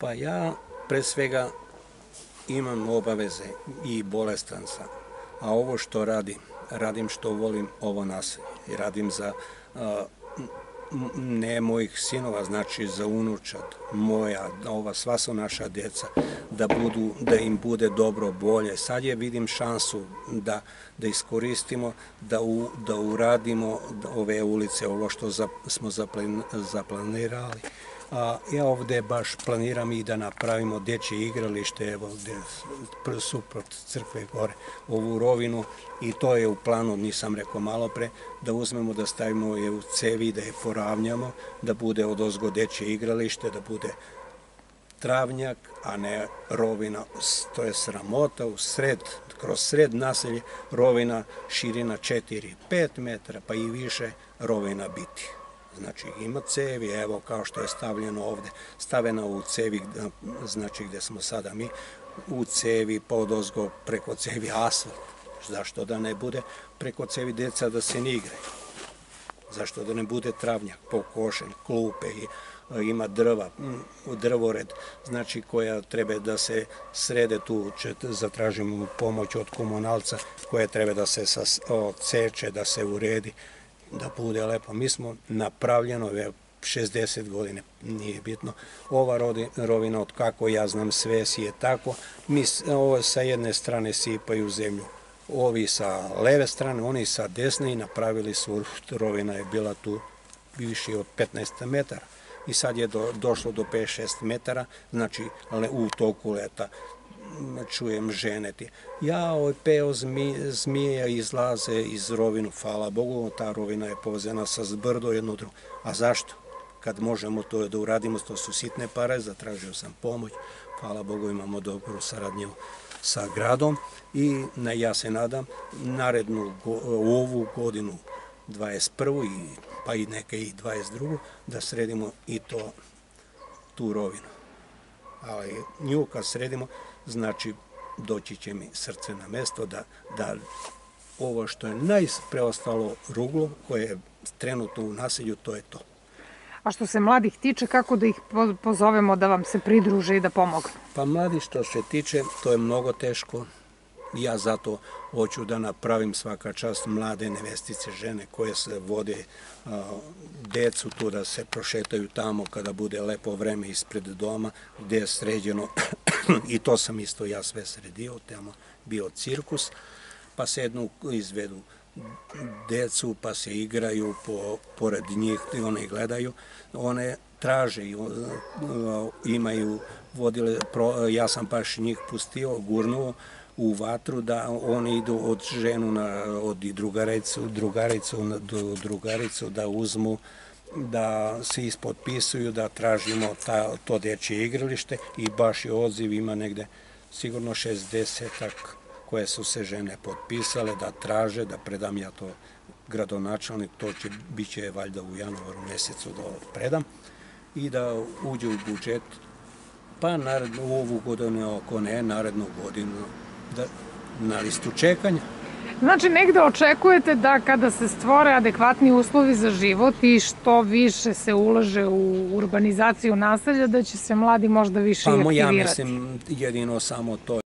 Pa ja pre svega imam obaveze i bolestan sam, a ovo što radim što volim ovo naselje. I radim za ne mojih sinova, znači za unučad, moja, sva su naša djeca, da im bude dobro, bolje. Sad vidim šansu da iskoristimo, da uradimo ove ulice, ovo što smo zaplanirali. Ja ovde baš planiram i da napravimo dječje igralište, evo gde suprot crkve gore, ovu rovinu, i to je u planu, nisam rekao malo pre, da uzmemo da stavimo je u cevi, da je poravnjamo, da bude odozgo dječje igralište, da bude travnjak, a ne rovina. To je sramota, kroz sred naselje rovina, širina 4-5 metara, pa i više rovina biti. Znači ima cevi, evo kao što je stavljeno ovde, stavljena u cevi, znači gde smo sada mi, u cevi, pa odozgo preko cevi asfalt. Zašto da ne bude preko cevi deca da se ne igraju? Zašto da ne bude travnjak, pokošen, klupe, ima drva, drvored, znači koja treba da se srede, tu zatražimo pomoć od komunalca, koja treba da se odseče, da se uredi, da bude lepo. Mi smo napravljeno 60 godine, nije bitno. Ova rovina, od kako ja znam, sve je tako. Ovo sa jedne strane sipaju zemlju, ovi sa leve strane, oni sa desne, i napravili su, rovina je bila tu više od 15 metara. I sad je došlo do 5-6 metara, znači u toku leta čujem ženeti. Peo zmija izlaze iz rovinu, hvala Bogu, ta rovina je povezana sa zbrdo jedno drugo. A zašto? Kad možemo to da uradimo, to su sitne pare, zatražio sam pomoć, hvala Bogu, imamo dobru saradnju sa gradom i ja se nadam narednu ovu godinu, 21. pa i neke i 22. da sredimo i tu rovinu. Ali nju kad sredimo, znači doći će mi srce na mesto da ovo što je najpreostalo ruglo koje je trenutno u naselju, to je to. A što se mladih tiče, kako da ih pozovemo da vam se pridruže i da pomognu? Pa mladi što se tiče, to je mnogo teško. Ja zato hoću da napravim, svaka čast, mlade nevestice, žene koje se vode decu tu da se prošetaju tamo kada bude lepo vreme ispred doma, gde je sređeno, i to sam isto ja sve sredio, tamo bio cirkus, pa se izvedu decu, pa se igraju pored njih i one gledaju, one traže, imaju vodile, ja sam baš njih pustio, gurnuo u vatru da oni idu od ženu od drugaricu do drugaricu, da uzmu, da se ispotpisuju, da tražimo to dječje igralište, i baš je odziv, ima negde sigurno 60-ak koje su se žene potpisale da traže, da predam ja to gradonačelnik, bit će valjda u januaru mesecu da predam i da uđe u budžet, pa u ovu godinu, ako ne, narednu godinu na listu čekanja. Znači, negde očekujete da kada se stvore adekvatni uslovi za život i što više se ulaže u urbanizaciju naselja, da će se mladi možda više i aktivirati? Ja mislim jedino samo to.